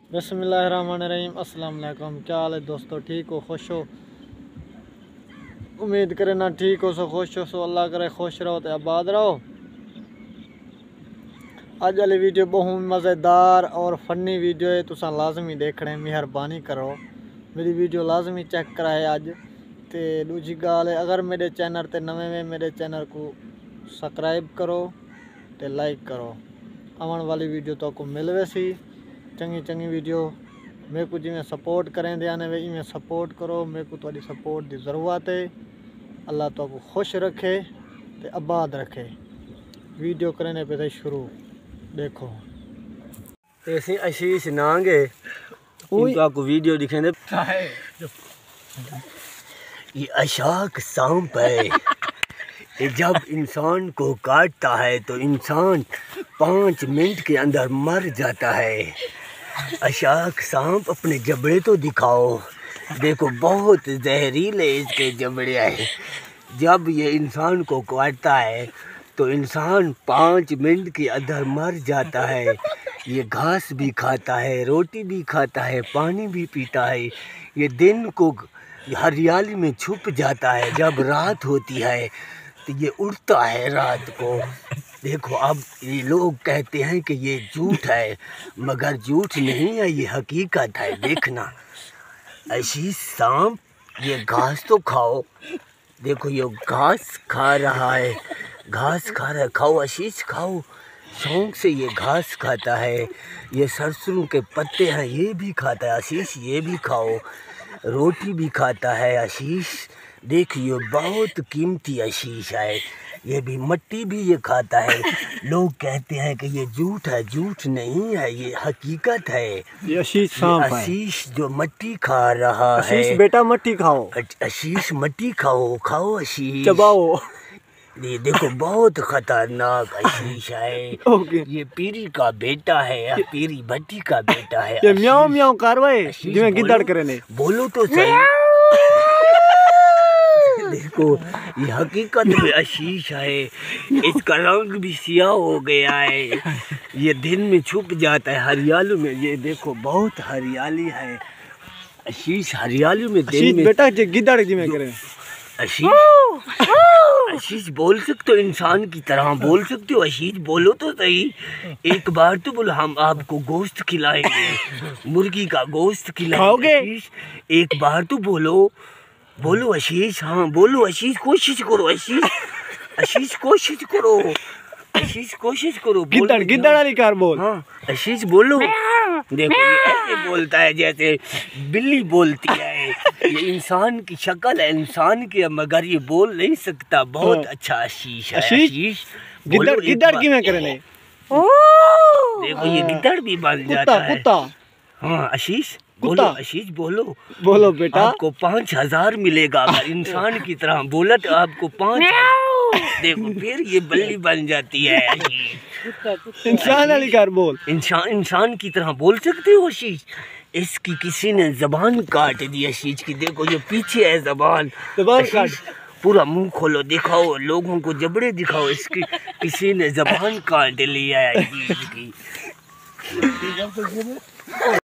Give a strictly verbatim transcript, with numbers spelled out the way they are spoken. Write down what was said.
बिस्मिल्लाहिर्रहमानिर्रहीम। अस्सलाम वालेकुम। क्या हाल है दोस्तों, ठीक हो, खुश हो? उम्मीद करे ना ठीक हो सो खुश हो सो अल्लाह करे खुश रहो तो आबाद रहो। अज वाली वीडियो बहुत मज़ेदार और फनी वीडियो है, तुसा लाजमी देखने मेहरबानी करो, मेरी वीडियो लाजमी चेक कराए अज। तो दूजी गाल है, अगर मेरे चैनल ते नवे में मेरे चैनल को सब्सक्राइब करो तो लाइक करो। आने वाली वीडियो तो को मिल वैसी चंगी चंगी वीडियो मेरे को जिमें सपोर्ट करें दे वे इवें सपोर्ट करो। मेरे को थोड़ी सपोर्ट की ज़रूरत है। अल्लाह तो को खुश रखे तो आबाद रखे। वीडियो करने पे शुरू देखो ऐसे आशीष नांगे इनको वीडियो दिखेंगे। ये अशाक सांप है, ये जब इंसान को काटता है तो इंसान पाँच मिनट के अंदर मर जाता है। अशाक सांप अपने जबड़े तो दिखाओ, देखो बहुत जहरीले इसके जबड़े हैं। जब ये इंसान को काटता है तो इंसान पाँच मिनट के अंदर मर जाता है। ये घास भी खाता है, रोटी भी खाता है, पानी भी पीता है। ये दिन को हरियाली में छुप जाता है, जब रात होती है तो ये उड़ता है रात को। देखो अब ये लोग कहते हैं कि ये झूठ है, मगर झूठ नहीं है, ये हकीकत है। देखना आशीष सांप ये घास तो खाओ, देखो ये घास खा रहा है, घास खा रहा है। खाओ आशीष खाओ, शौक से ये घास खाता है। ये सरसों के पत्ते हैं, ये भी खाता है आशीष, ये भी खाओ। रोटी भी खाता है आशीष, देखिए बहुत कीमती आशीष है। ये भी मट्टी भी ये खाता है। लोग कहते हैं कि ये झूठ है, झूठ नहीं है, ये हकीकत है। ये आशीष सांप है। आशीष जो मट्टी खा रहा है। आशीष बेटा मट्टी खाओ, आशीष मट्टी खाओ, खाओ आशीष, चबाओ। ये देखो बहुत खतरनाक आशीष है। ये पीरी का बेटा है, या पीरी भट्टी का बेटा है। ये म्याऊ म्याऊ कारवाई जिवें गिद्दड़ करे ने। बोलो तो सही। देखो ये हकीकत में आशीष है, इसका रंग भी सियाह हो गया है। ये दिन में छुप जाता है हरियाली में। ये देखो बहुत हरियाली है आशीष, हरियाली में दिन में बेटा गिद्दड़ जिवें करे। आशीष आशीष बोल सकते हो, इंसान की तरह बोल सकते हो आशीष, बोलो तो सही। एक बार तो बोलो, हम आपको गोश्त खिलाएंगे, मुर्गी का गोश्त खिलाएंगे आशीष। एक बार तो बोलो, बोलो आशीष, हाँ बोलो आशीष, कोशिश करो आशीष, आशीष कोशिश करो, आशीष कोशिश करो। गिद्दड़ गिद्दड़ वाली कार बोल। हाँ आशीष बोलो। देखो ये ऐसे बोलता है जैसे बिल्ली बोलती है। ये इंसान की शक्ल है इंसान की, मगर ये बोल नहीं सकता। बहुत अच्छा आशीष है आशीष। गिद्दड़ गिद्दड़ किवें करे ने। देखो ये गिद्दड़ भी बन जाता है। कुत्ता। हाँ आशीष बोलो, आशीष बोलो, बोलो बेटा। आपको पाँच हजार मिलेगा अगर इंसान की तरह बोला तो आपको पाँच। देखो फिर ये बल्ली बन जाती है आशीष। इंसान वाली कार बोल। इंसान इंसान की तरह बोल सकते हो आशीष। इसकी किसी ने जबान काट दी आशीष की, देखो ये पीछे है जबान। जबान काट, पूरा मुंह खोलो, दिखाओ लोगों को जबड़े दिखाओ। इसकी किसी ने जबान काट लिया है आशीष की।